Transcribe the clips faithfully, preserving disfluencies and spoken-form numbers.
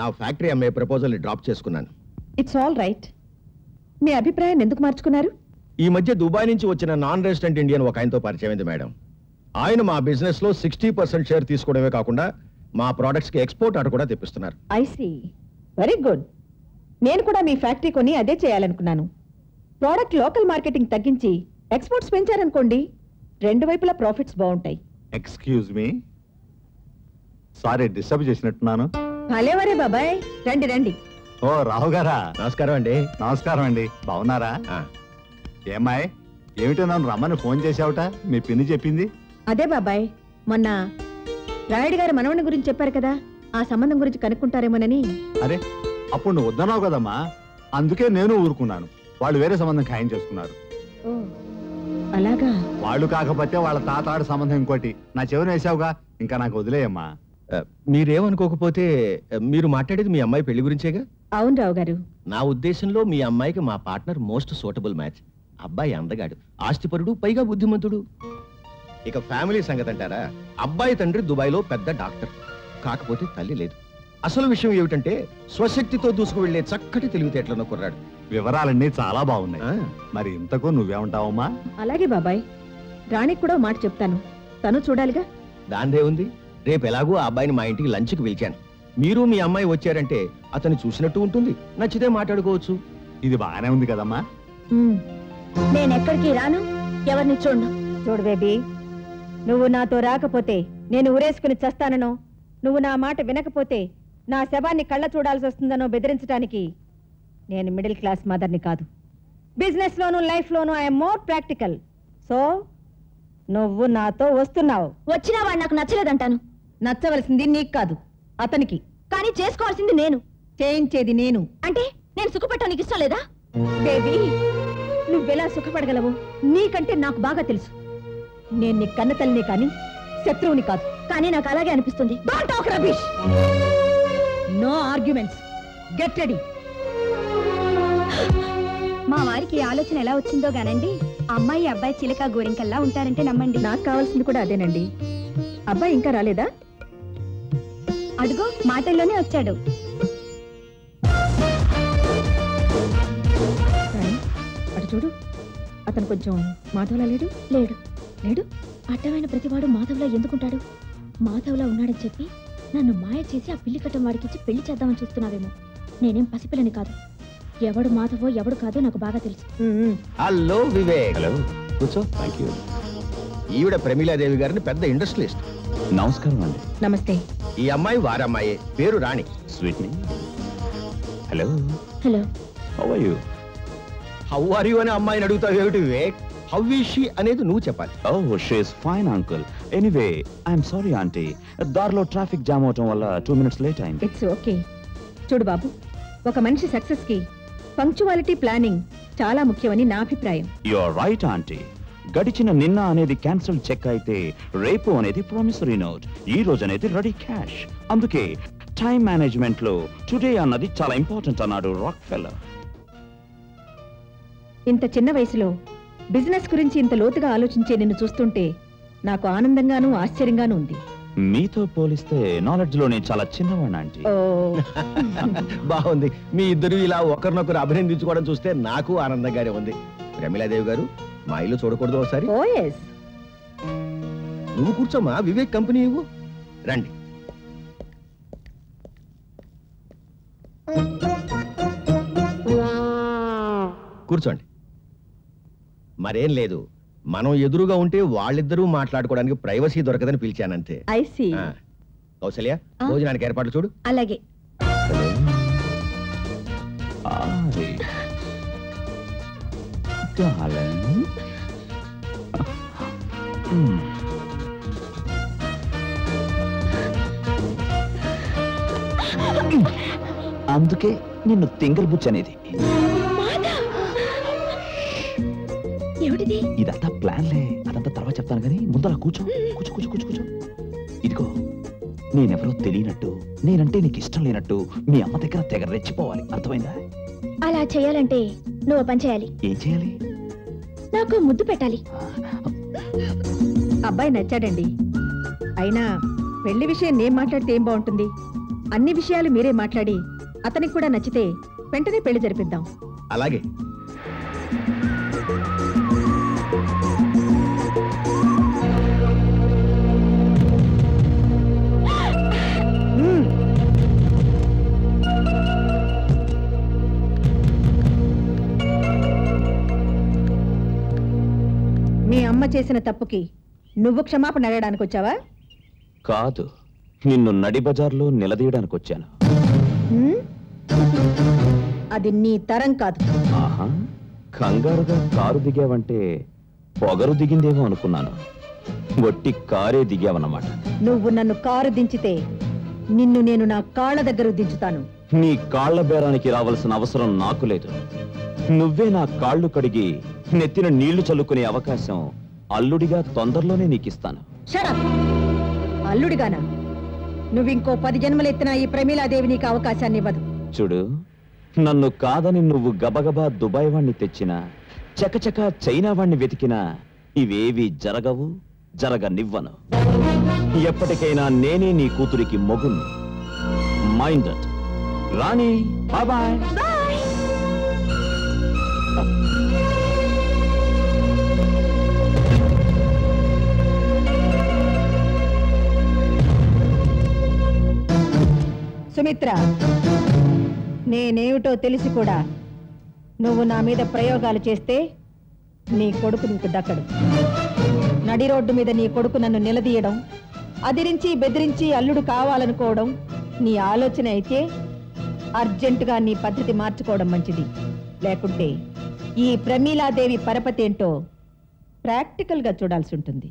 Factory అమ్మే proposal drop చేసుకున్నాను. It's all right. మీ అభిప్రాయాన్ని ఎందుకు మార్చుకున్నారు? ఈ మధ్య దుబాయ్ నుంచి వచ్చిన నాన్ రెసిడెంట్ ఇండియన్ ఒక ఆయనతో పరిచయం అయింది మేడం. ఆయన మా బిజినెస్ లో సిక్స్టీ పర్సెంట్ షేర్ తీసుకోవడమే కాకుండా మా ప్రొడక్ట్స్ కి ఎక్స్పోర్ట్ ఆర్డర్ కూడా తెప్పిస్తున్నారు. I see, very good. నేను కూడా మీ ఫ్యాక్టరీ కొని అదే చేయాలనుకున్నాను. ప్రోడక్ట్ లోకల్ మార్కెటింగ్ తగ్గించి ఎక్స్పోర్ట్స్ పెంచారనుకోండి, రెండు వైపులా ప్రాఫిట్స్ బాగుంటాయి. ఎక్స్క్యూజ్ మీ, సారీ డిస్టర్బ్ చేసినట్టున్నాను. భలేవరే బాబాయ్, రండి రండి. ఓ రావు గారా, నమస్కారం అండి. నమస్కారం అండి. బాగున్నారా? ఏమాయ్, ఏమిటో నన్ను రమ్మని ఫోన్ చేసావుట? మీ పిన్ని చెప్పింది. అదే బాబాయ్, మొన్న రాయుడు గారి మనవని గురించి చెప్పారు కదా, ఆ సంబంధం గురించి కనుక్కుంటారేమోనని. అరే, అప్పుడు నువ్వు వద్దన్నావు కదమ్మా, అందుకే నేను ఊరుకున్నాను. వాళ్ళు వేరే సంబంధం ఖాయం చేసుకున్నారు. అలాగా? వాళ్ళు కాకపోతే వాళ్ళ తాతాడు సంబంధం ఇంకోటి నా చెవిని వేసావుగా, ఇంకా నాకు వదిలేయమ్మా. మీరేమనుకోకపోతే మీరు మాట్లాడేది మీ అమ్మాయి పెళ్లి గురించేగా? అవును రావు గారు. నా ఉద్దేశంలో మీ అమ్మాయికి మా పార్ట్నర్ మోస్ట్ సూటబుల్ మ్యాచ్. అబ్బాయి అందగాడు, ఆస్తిపరుడు, పైగా బుద్ధిమంతుడు. ఇక ఫ్యామిలీ సంగతి అంటారా, అబ్బాయి తండ్రి దుబాయ్ లో పెద్ద డాక్టర్, కాకపోతే తల్లి లేదు. అసలు విషయం ఏమిటంటే స్వశక్తితో దూసుకు వెళ్లే చక్కటి తెలివితేటలను కుర్రాడు. వివరాలన్నీ చాలా బాగున్నాయి. మరి ఇంతకు నువ్వేమంటావమ్మా? అలాగే బాబాయ్, రాణికి కూడా మాట చెప్తాను, తను చూడాలిగా. దాందే ఉంది. రేపు ఎలాగో ఆ అబ్బాయిని మా ఇంటికి లంచ్కి పిలిచాను. మీరు మీ అమ్మాయి వచ్చారంటే అతన్ని చూసినట్టు ఉంటుంది, నచ్చితే మాట్లాడుకోవచ్చు. ఇది బాగానే ఉంది కదమ్మా. నేనెక్కడికి రాను, ఎవరిని చూడను. చూడు బేబీ, నువ్వు నాతో రాకపోతే నేను ఊరేసుకుని చస్తాననో, నువ్వు నా మాట వినకపోతే నా శవాన్ని కళ్ళ చూడాల్సి వస్తుందనో బెదిరించడానికి నేను మిడిల్ క్లాస్ మదర్ని కాదు. బిజినెస్ లోను లైఫ్ లోను ఐఎమ్ మోర్ ప్రాక్టికల్. సో నువ్వు నాతో వస్తున్నావు. వచ్చినా వాడు నాకు నచ్చలేదంటాను. నచ్చవలసింది నీకు కాదు, అతనికి. కానీ చేసుకోవాల్సింది నేను, చేయించేది నేను. అంటే నేను సుఖపెట్టా నీకు ఇష్టం లేదా? బేబీ, నువ్వెలా సుఖపడగలవు నీకంటే నాకు బాగా తెలుసు. నేను నీ కన్న తల్లిని కానీ శత్రువుని కాదు. కానీ నాకు అలాగే అనిపిస్తుంది. Don't talk rubbish. No arguments. Get ready. మా వారికి ఆలోచన ఎలా వచ్చిందో గానండి, అమ్మాయి అబ్బాయి చిలక గోరింకల్లా ఉంటారంటే నమ్మండి. నాకు కావాల్సింది కూడా అదేనండి. అబ్బాయి ఇంకా రాలేదా? అడుగో మాటల్లోనే వచ్చాడు. అటు చూడు, అతను కొంచెం మాధవ్లా లేడు. లేడు లేడు అడ్డమైన ప్రతివాడు మాధవ్లా ఎందుకుంటాడు? మాధవ్లా ఉన్నాడని చెప్పి నన్ను మాయ చేసి ఆ పిల్లి కట్టం వాడికిచ్చి పెళ్లి చేద్దామని చూస్తున్నావేమో. నేనేం పసిపిల్లని కాదు. ఎవడు మాధవో ఎవడు కాదో నాకు బాగా తెలుసు. హలో వివేక్. హలో, కూర్చో. Thank you. ఈవిడ ప్రమీలాదేవి గారిని పెద్ద ఇండస్ట్రియలిస్ట్. నమస్కారం అండి. నమస్తే. ఈ అమ్మాయి వారమ్మాయి, పేరు రాణి. స్వీట్ ని. Hello hello. How are you? How are you అని అమ్మాయిని అడుగుతావు ఏమిటి వివేక్? హౌ ఈజ్ షీ అనేది నువ్వు చెప్పాలి. Oh, she is fine uncle. Anyway I'm sorry aunty, దారిలో ట్రాఫిక్ జామ్ అవటం వల్ల టూ మినిట్స్ లేట్ అయింది. It's okay. చూడు బాబు, ఒక మనిషి సక్సెస్ కి పంక్చువాలిటీ, ప్లానింగ్ చాలా ముఖ్యమని నా అభిప్రాయం. You are right aunty. గడిచిన నిన్న అనేది క్యాన్సిల్ చెక్ అయితే రేపు అనేది ప్రామిసరీ నోట్, ఈ రోజు అనేది రెడీ క్యాష్. అందుకే టైం మేనేజ్మెంట్ లో టుడే అన్నది చాలా ఇంపార్టెంట్ అన్నాడు రాక్ ఫెల్లర్. ఇంత చిన్న వయసులో బిజినెస్ గురించి ఇంత లోతుగా ఆలోచించే నిన్ను చూస్తుంటే నాకు ఆనందంగానూ ఆశ్చర్యంగానూ ఉంది. మీతో పోలిస్తే నాలెడ్జ్ లో నేను చాలా చిన్నవాడిని ఆంటీ. బాగుంది. మీ ఇద్దరు ఇలా ఒకరినొకరు అభినందించుకోవడం చూస్తే నాకు ఆనందంగానే ఉంది. ప్రమీలాదేవి గారు, మా ఇల్లు చూడకూడదు ఒకసారి? Oh yes. నువ్వు కూర్చోమా, వివేక్ కంపెనీ ఇవ్వు. రండి. కూర్చోండి. మరేం లేదు, మనం ఎదురుగా ఉంటే వాళ్ళిద్దరూ మాట్లాడుకోవడానికి ప్రైవసీ దొరకదని పిలిచానంతే. I see. కౌసల్య, భోజనానికి ఏర్పాట్లు చూడు. అలాగే. అందుకే నిన్ను తింగల్ బుచ్ అనేది. ఏమిటిది? ఇదంతా ప్లాన్లే, అదంతా తర్వాత చెప్తాను కానీ ముందర కూర్చో. కూర్చో కూర్చో కూర్చో కూర్చో. ఇదిగో, నేనెవరో తెలియనట్టు, నేనంటే నీకు ఇష్టం లేనట్టు మీ అమ్మ దగ్గర తెగ రెచ్చిపోవాలి, అర్థమైందా? అలా చేయాలంటే నువ్వు పని చేయాలి. ఏం చేయాలి? నాకు ముద్దు పెట్టాలి. అబ్బాయి నచ్చాడండి. అయినా పెళ్లి విషయం నేను మాట్లాడితే ఏం బాగుంటుంది? అన్ని విషయాలు మీరే మాట్లాడి అతనికి కూడా నచ్చితే వెంటనే పెళ్లి జరిపిద్దాం. అలాగే. మీ అమ్మ చేసిన తప్పుకి నువ్వు క్షమాపణ అడగడానికి వచ్చావా? కాదు, నిన్ను నడి బజార్లో నిలదీయడానికి వచ్చాను. హ్మ్? అది నీ తరం కాదు. ఆహా, కంగారుగా కారు దిగావంటే పొగరు దిగిందేమో అనుకున్నాను. వట్టి కారే దిగావన్నమాట. నువ్వు నన్ను కారు దించితే నిన్ను నేను నా కాళ్ళ దగ్గర దించుతాను. నీ కాళ్ల బేరానికి రావాల్సిన అవసరం నాకు లేదు. నువ్వే నా కాళ్ళు కడిగి నెత్తిన నీళ్లు చల్లుకునే అవకాశం అల్లుడిగా తొందరలోనే నీకిస్తాను. షరప్! అల్లుడిగానా? నువ్వింకో పది జన్మలెత్తిన ఈ ప్రమీలాదేవి నీకు అవకాశాన్ని ఇవ్వదు. చూడు, నన్ను కాదని నువ్వు గబగబా దుబాయ్ వాణ్ణి తెచ్చినా, చకచక చైనా వాణ్ణి వెతికినా ఇవేవి జరగవు, జరగనివ్వను. ఎప్పటికైనా నేనే నీ కూతురికి మొగును. Mind it. Rani, bye bye. Sumitra, నేనేమిటో తెలిసి కూడా నువ్వు నా మీద ప్రయోగాలు చేస్తే నీ కొడుకు నీకు దక్కడు. నడి రోడ్డు మీద నీ కొడుకు నన్ను నిలదీయడం, అదిరించి బెదిరించి అల్లుడు కావాలనుకోవడం నీ ఆలోచన అయితే అర్జెంటుగా నీ పద్ధతి మార్చుకోవడం మంచిది. లేకుంటే ఈ ప్రమీలాదేవి పరపతి ఏంటో ప్రాక్టికల్ గా చూడాల్సి ఉంటుంది.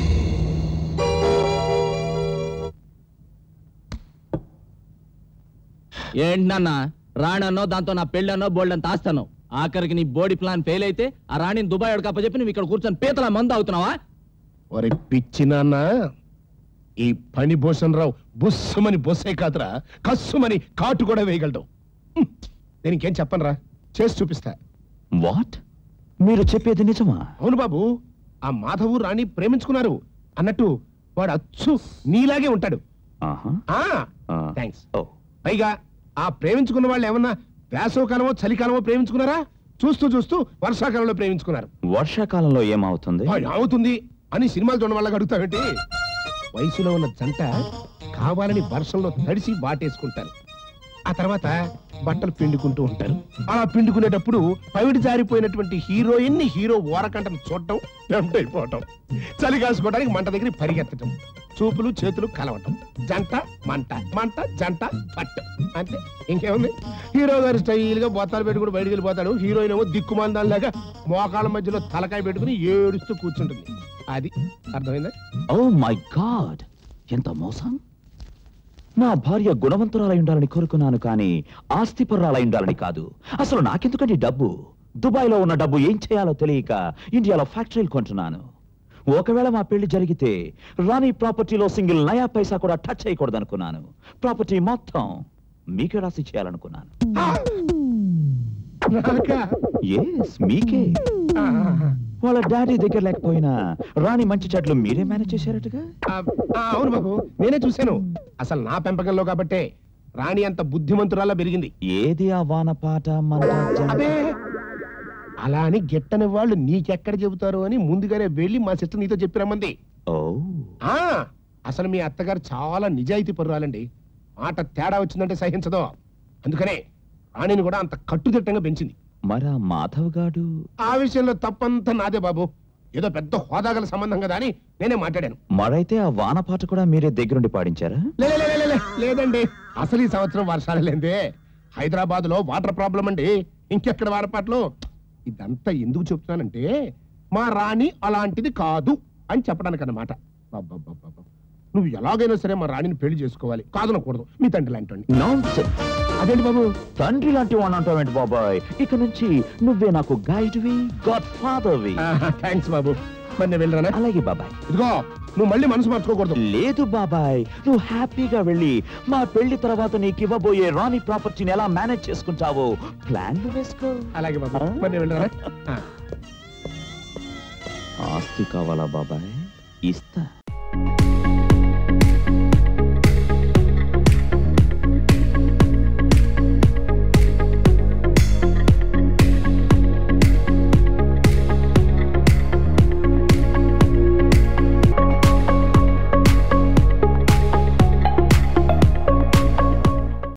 ఏంటన్నా రాణన్నో దాంతో నా పెళ్ళన్నో బోల్డంత ఆస్తాను. ఆఖరికి నీ బోడీ ప్లాన్ ఫెయిల్ అయితే ఆ రాణిని దుబాయ్ అడకప్ప నువ్వు ఇక్కడ కూర్చొని పీతల మందు అవుతున్నావా? ఒరే పిచ్చి నాన్న, ఈ పని భూషణ్ రావు బుస్సుమని బొస్సే కాదురా, కస్సుమని కాటు కూడా వేయగలడు. దీనికేం చెప్పనరా, చేసి చూపిస్తా. వాట్? మీరు చెప్పేది నిజమా? అవును బాబు, ఆ మాధవు రాణి ప్రేమించుకున్నారు అన్నట్టు వాడు అచ్చు నీలాగే ఉంటాడు. థ్యాంక్స్. పైగా ఆ ప్రేమించుకున్న వాళ్ళు ఏమన్నా వేసవకాలమో చలికాలమో ప్రేమించుకున్నారా? చూస్తూ చూస్తూ వర్షాకాలంలో ప్రేమించుకున్నారు. వర్షాకాలంలో ఏమవుతుంది? అవుతుంది అని సినిమాలు చూడడం వల్ల అడుగుతావేంటి? వయసులో ఉన్న జంట కావాలని వర్షంలో తడిసి వాటేసుకుంటారు. ఆ తర్వాత బట్టలు పిండుకుంటూ ఉంటారు. అలా పిండుకునేటప్పుడు పవిడి జారిపోయినటువంటి హీరోయిన్ ని హీరో ఓరకంటను చూడటం, టెంప్ట్ అయిపోవటం, చలి కాసుకోవడానికి మంట దగ్గర పరిగెత్తటం, చూపులు చేతులు కలవటం, జంట మంట, మంట జంట పట్టు. అంతే, ఇంకేముంది? హీరో గారు స్టైల్ గా బొత్తాలు పెట్టుకుని బయటికి వెళ్ళిపోతాడు. హీరోయిన్ ఏమో దిక్కుమాందాల్లాగా మోకాళ్ళ మధ్యలో తలకాయ పెట్టుకుని ఏడుస్తూ కూర్చుంటుంది. అది అర్థమైందా? ఓ మై గాడ్, ఎంత మోసం! నా భార్య గుణవంతురాలై ఉండాలని కోరుకున్నాను, కానీ ఆస్తిపరురాలై ఉండాలని కాదు. అసలు నాకెందుకండి డబ్బు? దుబాయ్లో ఉన్న డబ్బు ఏం చేయాలో తెలియక ఇండియాలో ఫ్యాక్టరీలు కొంటున్నాను. ఒకవేళ మా పెళ్లి జరిగితే రాణి ప్రాపర్టీలో సింగిల్ నయా పైసా కూడా టచ్ చేయకూడదు అనుకున్నాను. ప్రాపర్టీ మొత్తం మీకే రాసి చేయాలనుకున్నాను. ఎస్, మీకే. వాళ్ళ డాడీ దగ్గర లేకపోయినా రాణి మంచి చెట్లు మీరే మేనేజ్ చేశారటగా? అవును బాబు, నేనే చూశాను. అసలు నా పెంపకంలో కాబట్టే రాణి అంత బుద్ధిమంతురాలా పెరిగింది. ఏది ఆ వానపాట అదే, అలా అని గిట్టని వాళ్ళు నీకెక్కడ చెబుతారు అని ముందుగానే వెళ్ళి మా సిస్టర్ నీతో చెప్పి రమ్మంది. ఆ అసలు మీ అత్తగారు చాలా నిజాయితీ పరురాలండి. మాట తేడా వచ్చిందంటే సహించదు. అందుకనే రాణిని కూడా అంత కట్టుదిట్టంగా పెంచింది. మరా మాధవ్ గాడు? ఆ విషయంలో తప్పంతా నాదే బాబు. ఏదో పెద్ద హోదాగల సంబంధం కదా అని నేనే మాట్లాడాను. మరైతే ఆ వానపాట కూడా మీరే దగ్గరుండి పాడించారా? లేదండి, అసలు ఈ సంవత్సరం వర్షాలు లేదే. హైదరాబాద్ లో వాటర్ ప్రాబ్లం అండి. ఇంకెక్కడ వానపాటలు? ఇదంతా ఎందుకు చెప్తున్నానంటే మా రాణి అలాంటిది కాదు అని చెప్పడానికి అన్నమాట. నువ్వు ఎలాగైనా సరే మా రాణిని పెళ్లి చేసుకోవాలి, కాదనకూడదు. మీ తండ్రి లాంటి. అదేంటి బాబు, తండ్రి లాంటి వాడిని అంటావేంటి బాబాయ్? ఇక నుంచి నువ్వే నాకు గైడ్వి, గాడ్ ఫాదర్వి. థ్యాంక్స్ బాబు. మరి నేను వెళ్ళరానా? అలాగే బాబాయ్. ఇదిగో, నువ్వు మళ్ళీ మనసు మార్చుకోకూడదు. లేదు బాబాయ్, నువ్వు హ్యాపీగా వెళ్ళి మా పెళ్లి తర్వాత నీకు ఇవ్వబోయే రాణి ప్రాపర్టీని ఎలా మేనేజ్ చేసుకుంటావో ప్లాన్లు వేసుకో. అలాగే బాబు, మరి నేను వెళ్ళరానా? ఆస్తి కావాలా బాబాయ్? ఇస్తా.